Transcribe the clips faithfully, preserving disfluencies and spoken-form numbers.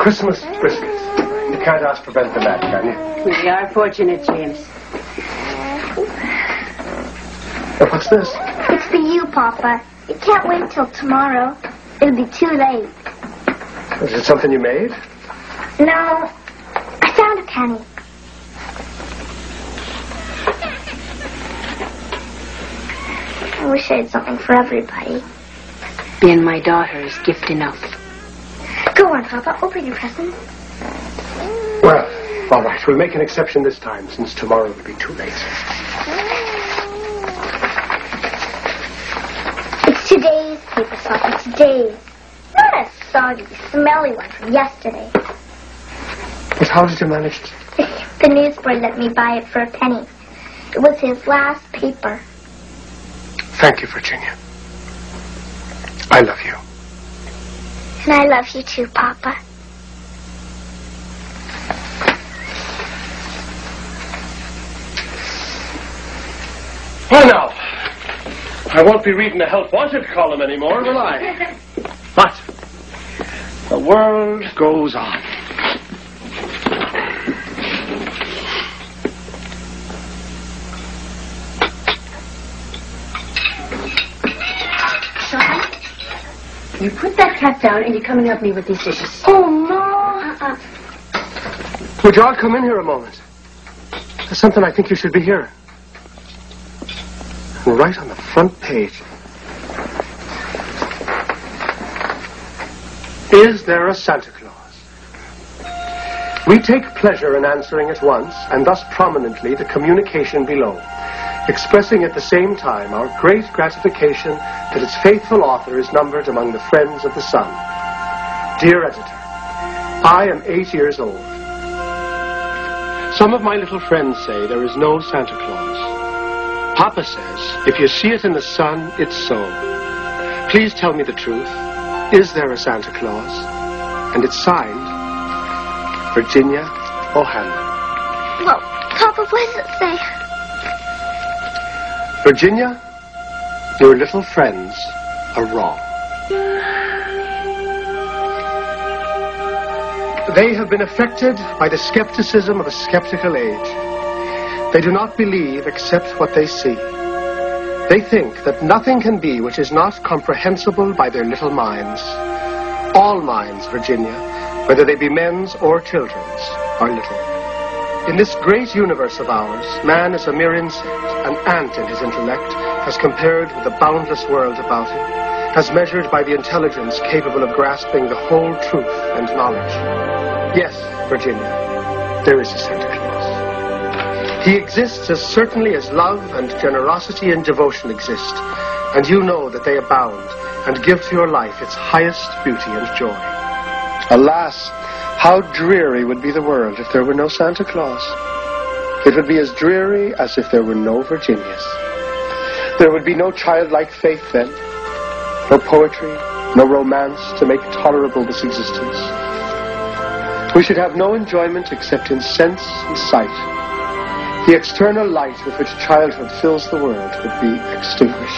Christmas biscuits. You can't ask for better than that, can you? We are fortunate, James. Oh, what's this? It's for you, Papa. You can't wait till tomorrow. It'll be too late. Is it something you made? No. I found a penny. I wish I had something for everybody. Being my daughter is gift enough. Go on, Papa. Open your present. Well, all right. We'll make an exception this time, since tomorrow will be too late. It's today's paper, Papa. Today's. Not a soggy, smelly one from yesterday. But how did you manage to... The newsboy let me buy it for a penny. It was his last paper. Thank you, Virginia. I love you. And I love you too, Papa. Well, now, I won't be reading the Help Wanted column anymore, will I? But the world goes on. You put that cat down and you come and help me with these dishes. Oh, no. Uh-uh. Would you all come in here a moment? There's something I think you should be hearing. Right on the front page. Is there a Santa Claus? We take pleasure in answering at once, and thus prominently, the communication below, expressing at the same time our great gratification that its faithful author is numbered among the friends of the Sun. Dear editor, I am eight years old. Some of my little friends say there is no Santa Claus. Papa says, if you see it in the sun, it's so. Please tell me the truth. Is there a Santa Claus? And it's signed, Virginia O'Hanlon. Well, Papa, what does it say? Virginia, your little friends are wrong. They have been affected by the skepticism of a skeptical age. They do not believe except what they see. They think that nothing can be which is not comprehensible by their little minds. All minds, Virginia, whether they be men's or children's, are little. In this great universe of ours, man is a mere insect, an ant in his intellect, as compared with the boundless world about him, as measured by the intelligence capable of grasping the whole truth and knowledge. Yes, Virginia, there is a Santa Claus. He exists as certainly as love and generosity and devotion exist, and you know that they abound and give to your life its highest beauty and joy. Alas, how dreary would be the world if there were no Santa Claus. It would be as dreary as if there were no Virginias. There would be no childlike faith then, no poetry, no romance to make tolerable this existence. We should have no enjoyment except in sense and sight. The external light with which childhood fills the world would be extinguished.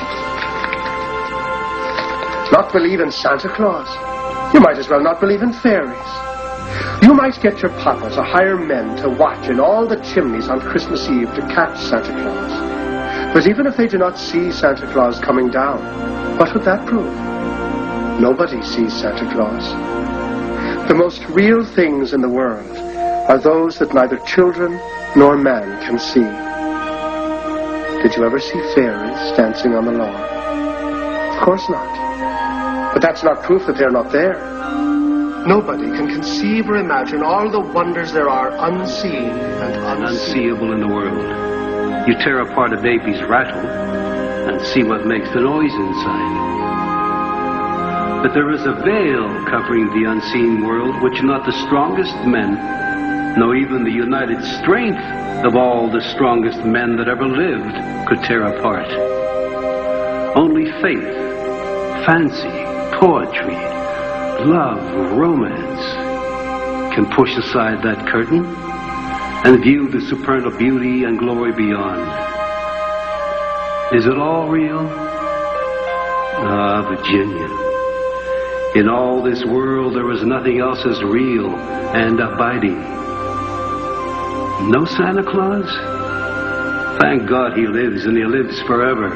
Not believe in Santa Claus? You might as well not believe in fairies. You might get your papas to hire men to watch in all the chimneys on Christmas Eve to catch Santa Claus. But even if they do not see Santa Claus coming down, what would that prove? Nobody sees Santa Claus. The most real things in the world are those that neither children nor man can see. Did you ever see fairies dancing on the lawn? Of course not. But that's not proof that they're not there. Nobody can conceive or imagine all the wonders there are unseen and unseen. Unseeable in the world. You tear apart a baby's rattle and see what makes the noise inside. But there is a veil covering the unseen world which not the strongest men, nor even the united strength of all the strongest men that ever lived, could tear apart. Only faith, fancy, poetry, love, romance can push aside that curtain and view the supernal beauty and glory beyond. Is it all real? Ah, Virginia, In all this world there was nothing else as real and abiding. No Santa Claus? Thank God he lives, and he lives forever.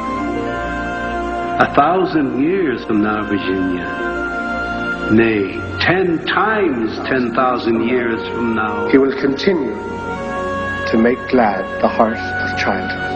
A thousand years from now, Virginia. Nay, ten times ten thousand years from now. He will continue to make glad the heart of childhood.